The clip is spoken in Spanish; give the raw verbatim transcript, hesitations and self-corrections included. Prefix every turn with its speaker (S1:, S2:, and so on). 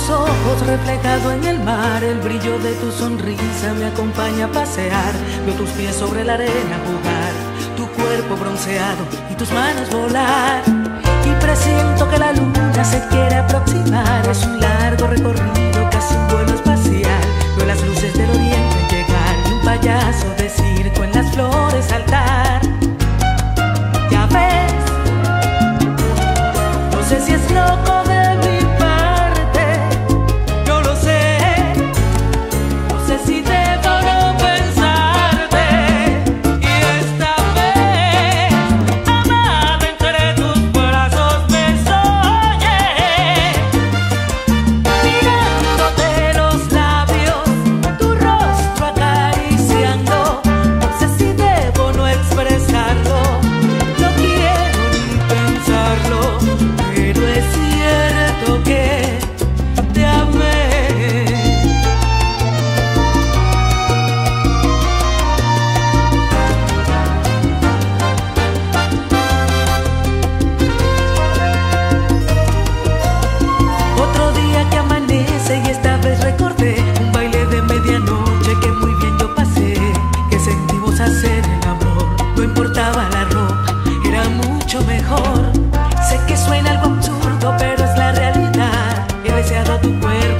S1: tus ojos reflejado en el mar, el brillo de tu sonrisa me acompaña a pasear. Veo tus pies sobre la arena jugar, tu cuerpo bronceado y tus manos volar. Y presiento que la luna se quiere aproximar, es un largo recorrido, casi un vuelo espacial. Veo las luces del oriente llegar y un payaso de circo en las flores saltar. Ya ves, no sé si es loco de mi parte, yo lo sé. No sé si debo no pensarte. Y esta vez, amada, entre tus brazos me soñé, mirándote los labios, tu rostro acariciando. No sé si debo no expresarlo, no quiero ni pensarlo, pero es cierto que te amé. Otro día que amanece y esta vez recordé un baile de medianoche que muy bien yo pasé, que sentimos hacer el amor, no importaba la ropa, era mucho mejor. Sé que suena algo absurdo, pero es la realidad. He deseado tu cuerpo